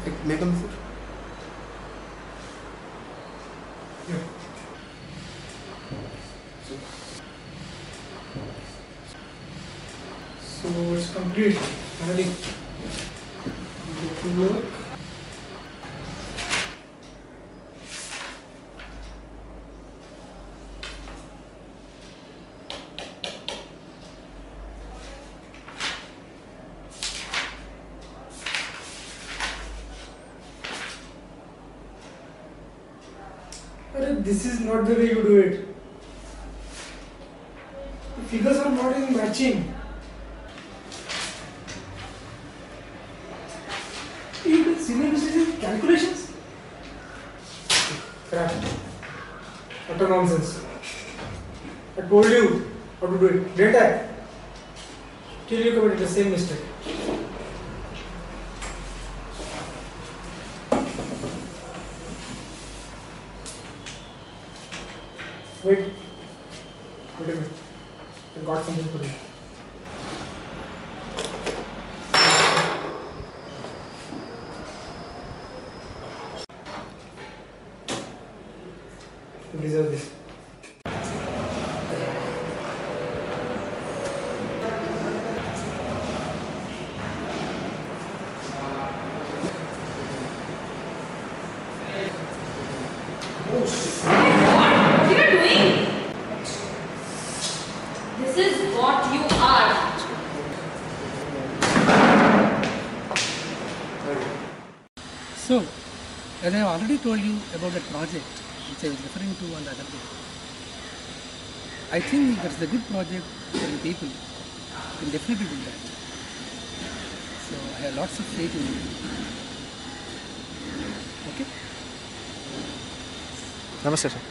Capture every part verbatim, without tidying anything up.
Like, make them sir. Yeah. So, so it's complete. Finally, go to work. This is not the way you do it. The figures are not even matching. You can see my calculations. Crap. Utter nonsense. I told you how to do it. Didn't I? Till you committed the same mistake. Wait. Wait a minute. I got something for you. You deserve this. So, as I have already told you about that project which I was referring to on the other day, I think that's a good project for the people. You can definitely do that. So, I have lots of faith in you. Okay? Namaste, sir.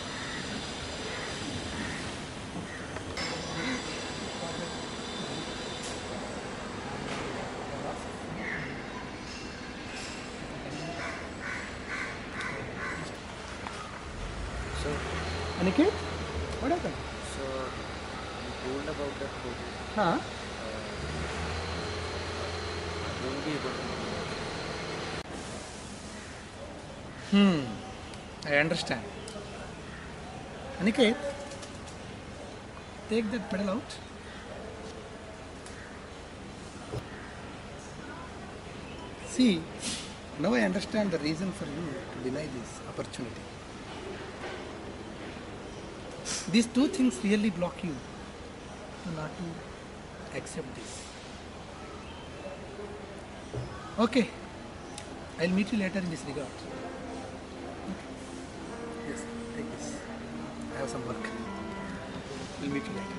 So, Aniket, what happened? so you told about that project. Huh? I won't be able to. Hmm, I understand. Aniket, take that pedal out. See, now I understand the reason for you to deny this opportunity. These two things really block you to not to accept this. Okay, I'll meet you later in this regard. Okay. Yes, take this. I have some work. We'll meet you later.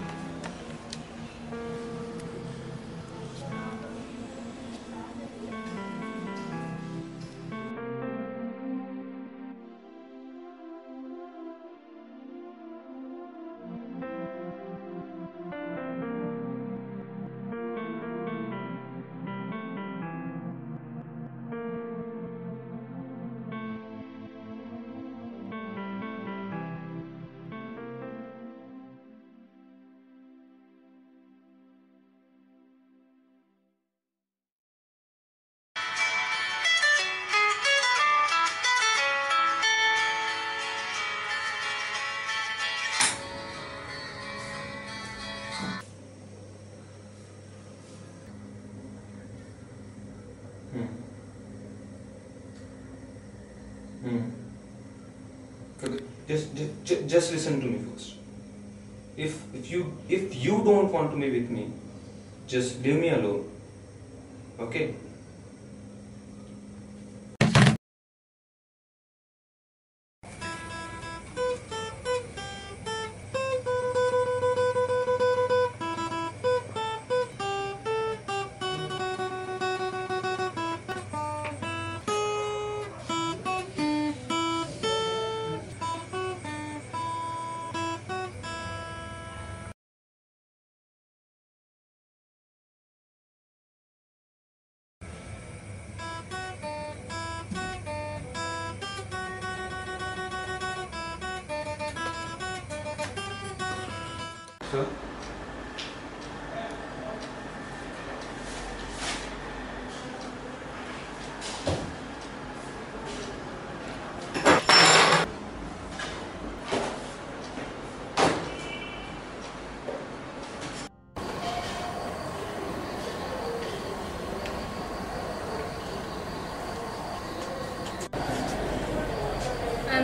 Hmm. Hmm. Okay. Just, just, just listen to me first. If, if you, if you don't want to be with me, just leave me alone. Okay? Sir?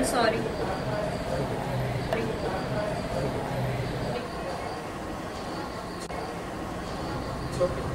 I'm sorry. It's okay.